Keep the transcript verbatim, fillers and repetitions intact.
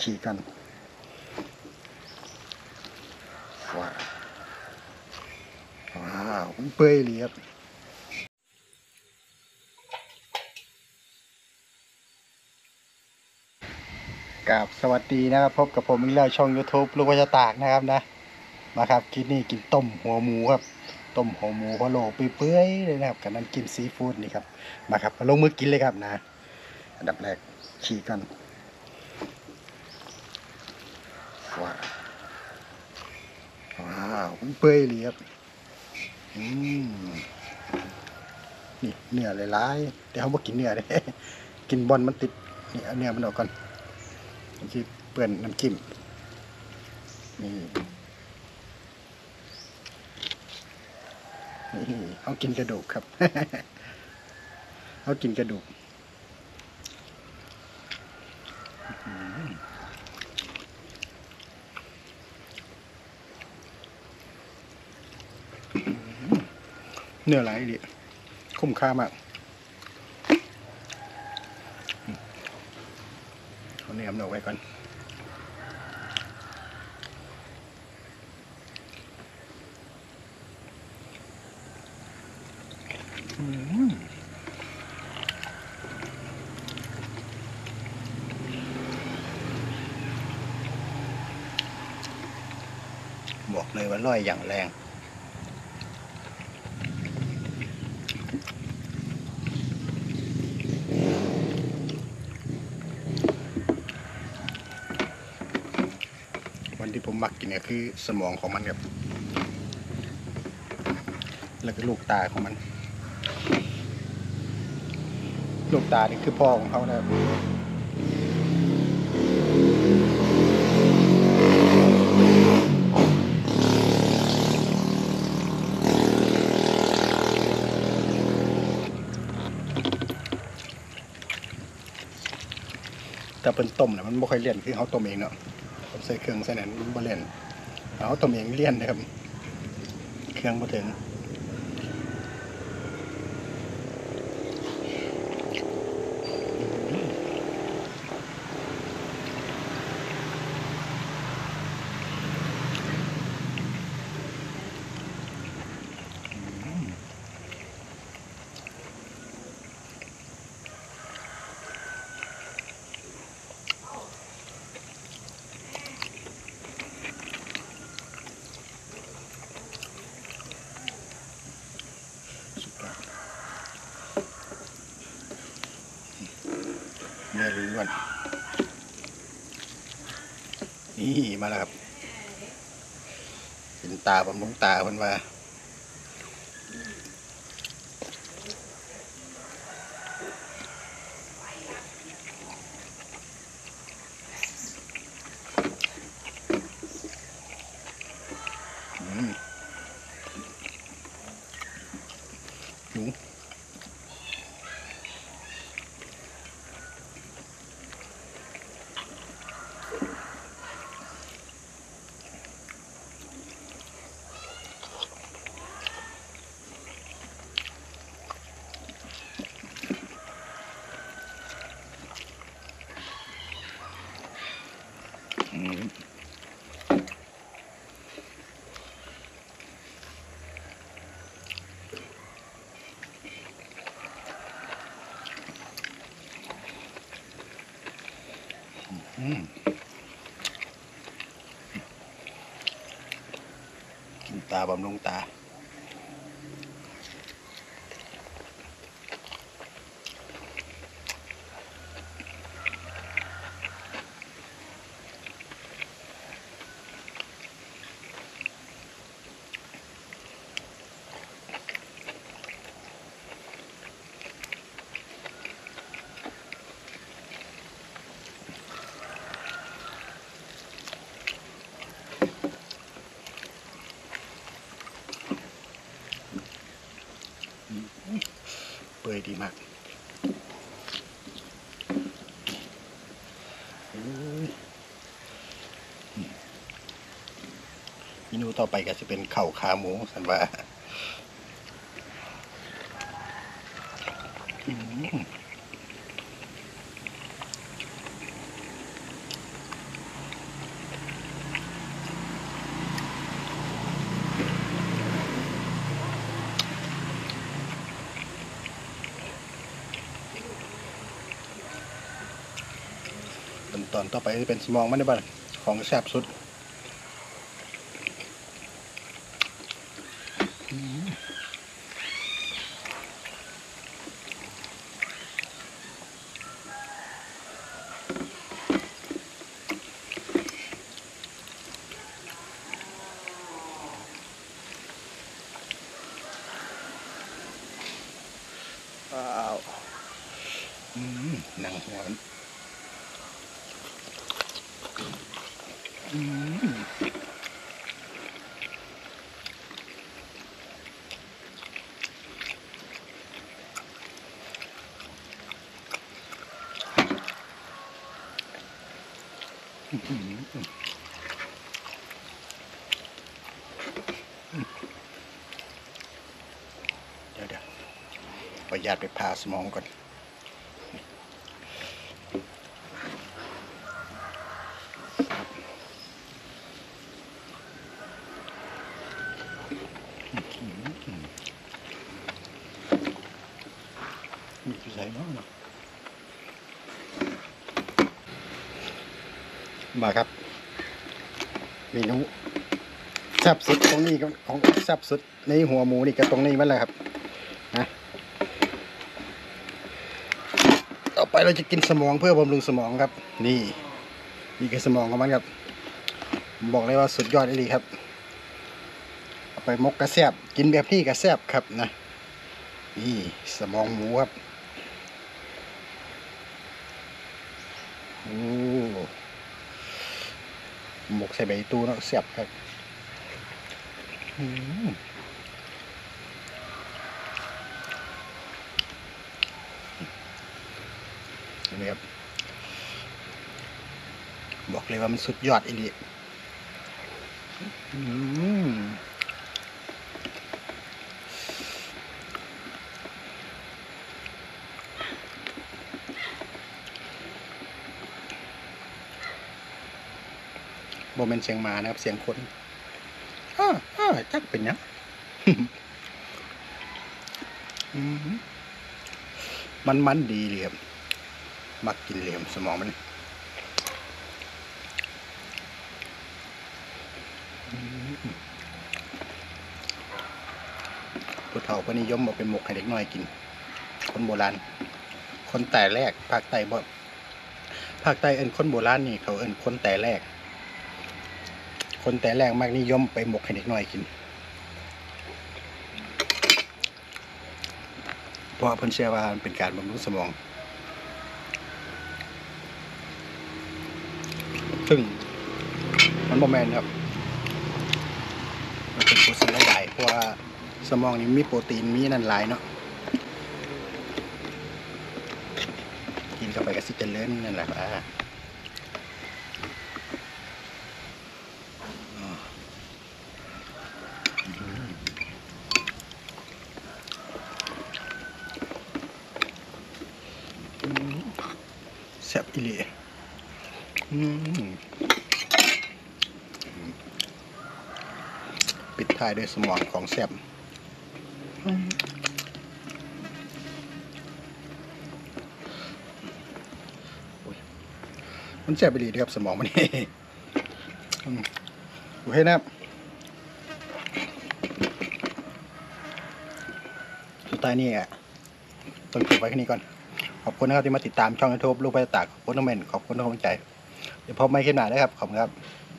ฉีกกันว้าวว้าวเปื่อยเลยครับกับสวัสดีนะครับพบกับผมอีกแล้วช่อง YouTube ลูกวัชตากนะครับนะมาครับกินนี่กินต้มหัวหมูครับต้มหัวหมูพะโล้เปื่อยๆเลยนะครับกับน้ำจิ้มซีฟู้ดนี่ครับมาครับมาลงมือกินเลยครับนะอันดับแรกฉีกกันว้าวว้าวเปื่อยเลยครับอืมนี่เนื้อหลายๆแต่เขาบอกกินเนื้อเลย กินบอลมันติดนี่เอาเนื้อมันออกก่อนที่เปื่อนน้ำจิ้มนี่นี่เขากินกระดูกครับ เขากินกระดูกเนื้อหลายดิคุ้มค่ามากเอาเนื้อมันออกไว้ก่อนบอกเลยว่าร่อยอย่างแรงวันที่ผมมักกินเนี่ยคือสมองของมันครับแล้วก็ลูกตาของมันลูกตานี่คือพ่อของเขานะครับแต่เป็นต้มเนี่ยมันไม่ค่อยเลี่ยนคือเขาต้มเองเนาะผมใส่เครื่องใส่นั้นมันไม่เลี่ยนเขาต้มเองเลี่ยนนะครับเครื่องมาถึงเนื้อล้วนนี่มาแล้วครับเป็นตาผมลงตาเพิ่นว่าหนูกินตาบำรุงตาเปื่อยดีมากเมนูต่อไปก็จะเป็นข้าวขาหมูสันว่าขั้นตอนต่อไปจะเป็นสมองมันได้บ้างของแซ่บสุดว้าวหนังหัวมันเดี๋ยวเดี๋ยวประหยัดไปผ่าสมองก่อนมีใส่บ้างมาครับเมนูแซ่บสุดตรงนี้ของแซ่บสุดในหัวหมูนี่ก็ตรงนี้มันแหละครับนะต่อไปเราจะกินสมองเพื่อบำรุงสมองครับนี่นี่คือสมองของมันครับบอกเลยว่าสุดยอดเลยครับเอาไปมกกระแซบกินแบบพี่กระแซบครับนะนี่สมองหมูครับโอ้หมกใส่ใบตูเนาะแซ่บครับเห็นไหมครับบอกเลยว่ามันสุดยอดอีหลีโมเมนต์เสียงหมานะครับเสียงคนอ้าอ้าจักเป็นยังมันมันดีเลยครับมักกินเหลี่ยมสมองมันผู้เฒ่าก็นิยมเอาไปหมกให้เด็กน้อยกินคนโบราณคนแต่แรกภาคใต้บ่ภาคใต้เอิ้นคนโบราณนี่เขาเอิ้นคนแต่แรกคนแต่แรกมักนิยมไปหมกให้เด็กน้อยกินเพราะเพิ่นเชื่อว่ามันเป็นการบำรุงสมองซึ่งมันบ่แม่นครับมันเป็นโปรตีนหลายๆเพราะว่าสมองนี่มีโปรตีนมีนั่นหลายเนาะกินเข้าไปก็สิเจริญนั่นแหละอ่าแซ่บอีหลีปิดท้ายด้วยสมองของแซ่บมันแซ่บอีหลีครับสมองมันนี่โอเคนะครับสุดท้ายนี่อ่ะต้องจบไว้แค่นี้ก่อนขอบคุณนะครับที่มาติดตามช่องยูทูบลูกพระตากขอบคุณทุกเมนขอบคุณทุกกำลังใจเดี๋ยวพบไม่ขึ้นหน้าได้ครับขอบคุณครับ